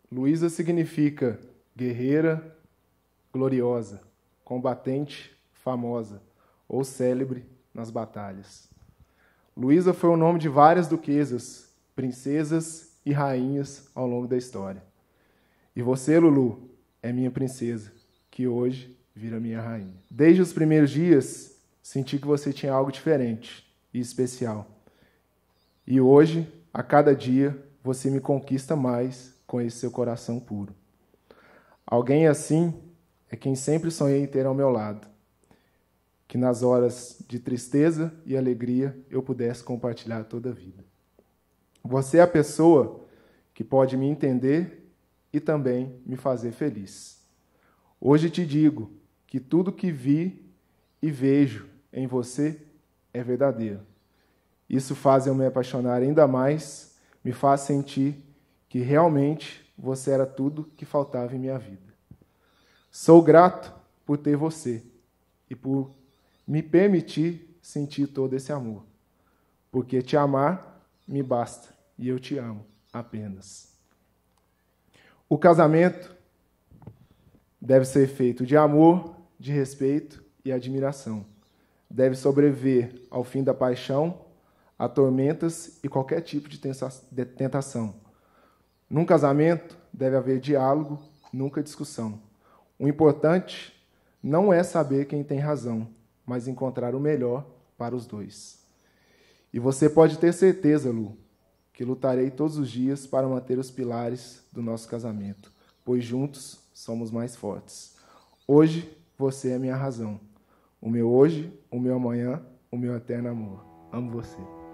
Luísa significa guerreira, gloriosa, combatente, famosa ou célebre nas batalhas. Luísa foi o nome de várias duquesas, princesas e rainhas ao longo da história. E você, Lulu, é minha princesa, que hoje vira minha rainha. Desde os primeiros dias, senti que você tinha algo diferente e especial. E hoje, a cada dia, você me conquista mais com esse seu coração puro. Alguém assim é quem sempre sonhei em ter ao meu lado. Que nas horas de tristeza e alegria eu pudesse compartilhar toda a vida. Você é a pessoa que pode me entender e também me fazer feliz. Hoje te digo que tudo que vi e vejo em você é verdadeiro. Isso faz eu me apaixonar ainda mais, me faz sentir que realmente você era tudo que faltava em minha vida. Sou grato por ter você e por me permitir sentir todo esse amor, porque te amar me basta e eu te amo apenas. O casamento deve ser feito de amor, de respeito e admiração. Deve sobreviver ao fim da paixão, a tormentas e qualquer tipo de tentação. Num casamento deve haver diálogo, nunca discussão. O importante não é saber quem tem razão, mas encontrar o melhor para os dois. E você pode ter certeza, Lu, que lutarei todos os dias para manter os pilares do nosso casamento, pois juntos somos mais fortes. Hoje, você é minha razão. O meu hoje, o meu amanhã, o meu eterno amor. Amo você.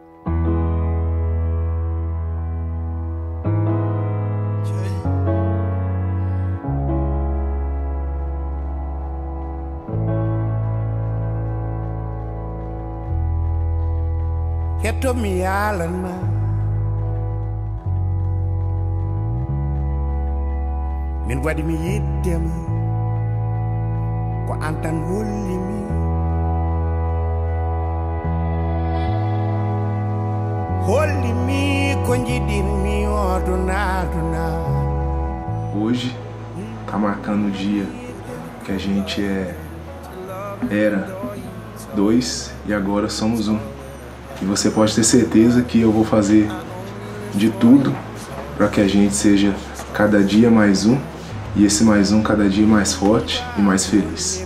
Keto mi alana min wadi mi yiddema ko antan holli mi ko jiɗirmi oduna. Hoje tá marcando o dia que a gente era dois e agora somos um. E você pode ter certeza que eu vou fazer de tudo para que a gente seja cada dia mais um, e esse mais um cada dia mais forte e mais feliz.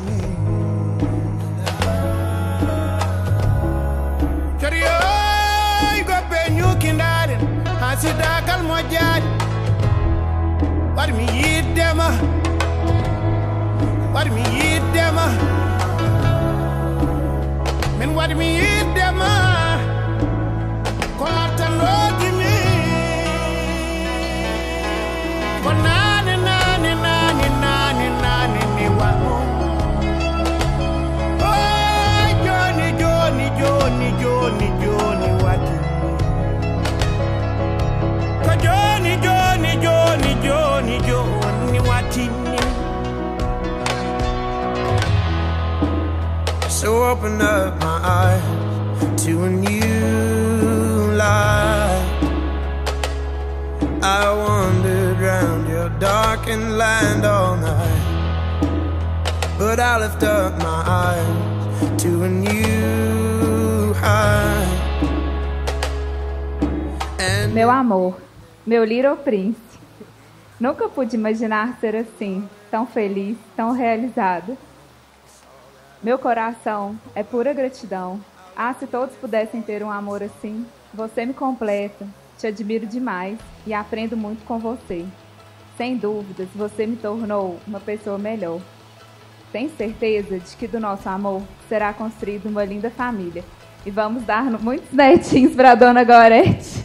So open up my eyes to a new life. I wandered round your darkened land all night, but I lift up my eyes to a new high. Meu amor, meu Little Prince. Nunca pude imaginar ser assim, tão feliz, tão realizada. Meu coração é pura gratidão. Ah, se todos pudessem ter um amor assim. Você me completa, te admiro demais e aprendo muito com você. Sem dúvidas, você me tornou uma pessoa melhor. Tenho certeza de que do nosso amor será construída uma linda família. E vamos dar muitos netinhos para a Dona Gorete.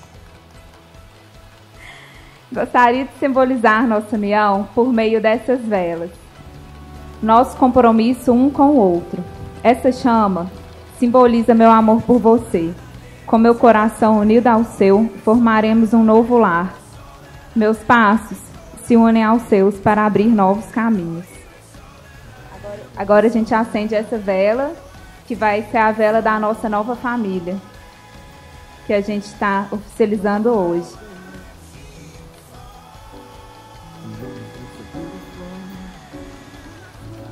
Gostaria de simbolizar nossa união por meio dessas velas. Nosso compromisso um com o outro. Essa chama simboliza meu amor por você. Com meu coração unido ao seu, formaremos um novo lar. Meus passos se unem aos seus para abrir novos caminhos. Agora a gente acende essa vela, que vai ser a vela da nossa nova família, que a gente está oficializando hoje.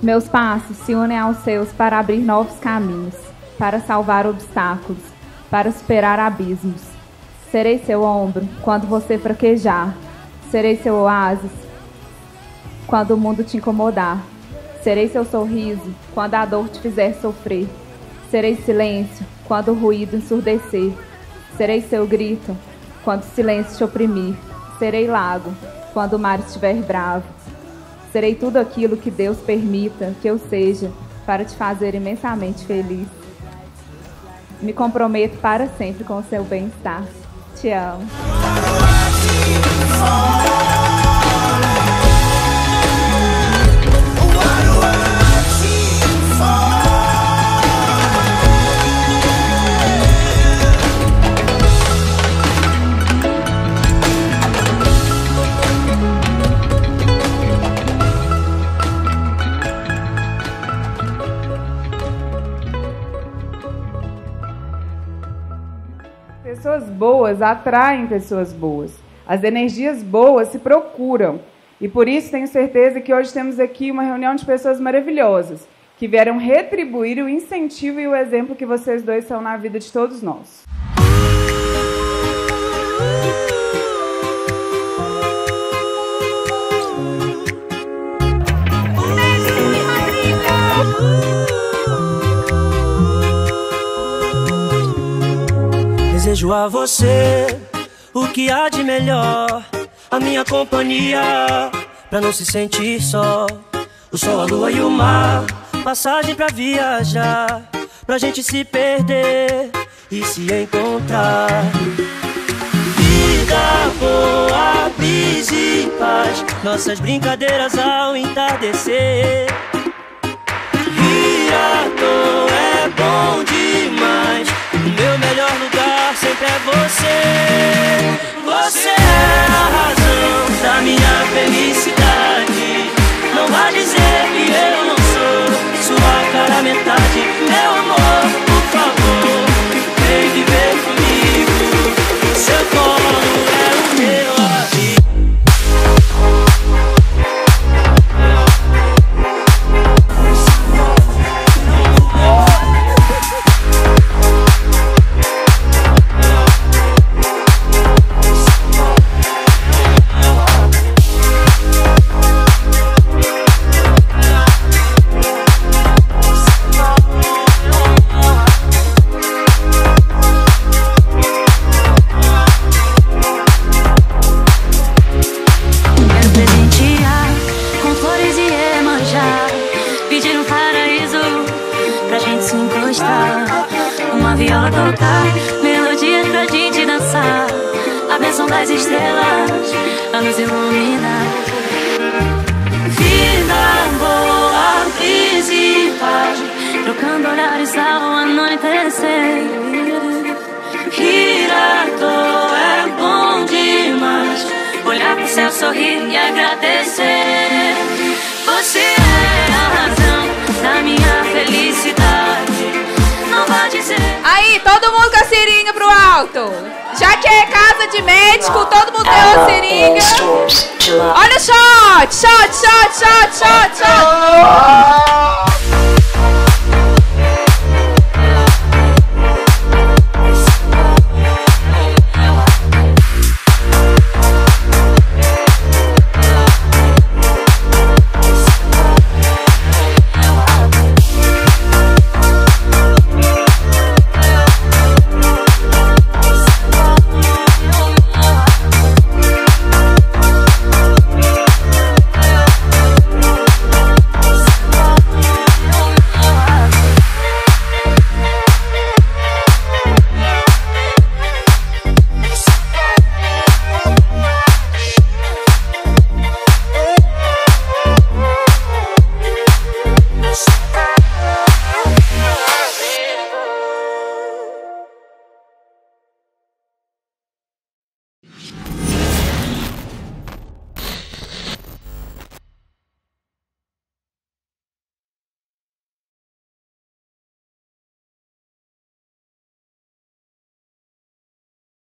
Meus passos se unem aos seus para abrir novos caminhos, para salvar obstáculos, para superar abismos. Serei seu ombro quando você fraquejar. Serei seu oásis quando o mundo te incomodar. Serei seu sorriso quando a dor te fizer sofrer. Serei silêncio quando o ruído ensurdecer. Serei seu grito quando o silêncio te oprimir. Serei lago quando o mar estiver bravo. Serei tudo aquilo que Deus permita que eu seja para te fazer imensamente feliz. Me comprometo para sempre com o seu bem-estar. Te amo. Pessoas boas atraem pessoas boas. As energias boas se procuram. E por isso tenho certeza que hoje temos aqui uma reunião de pessoas maravilhosas, que vieram retribuir o incentivo e o exemplo que vocês dois são na vida de todos nós. Desejo a você o que há de melhor, a minha companhia, pra não se sentir só. O sol, a lua e o mar, passagem pra viajar, pra gente se perder e se encontrar. Vida boa, brisa e paz, nossas brincadeiras ao entardecer. Rir à toa é bom demais, o meu melhor lugar sempre é você. Você é a razão da minha felicidade. Não vá dizer que eu não sou sua cara metade. Meu amor, por favor, vem viver comigo. Seu colo é o meu amigo. Uma viola tocar, melodias pra gente dançar. A bênção das estrelas a nos iluminar. Vida boa, brisa e paz, trocando olhares ao anoitecer. Rir à toa é bom demais, olhar pro céu, sorrir e agradecer. Você é a razão da minha felicidade. Não vai dizer. Aí, todo mundo com a seringa pro alto. Já que é casa de médico, todo mundo tem uma seringa. Olha o shot, shot, shot, shot, shot, shot.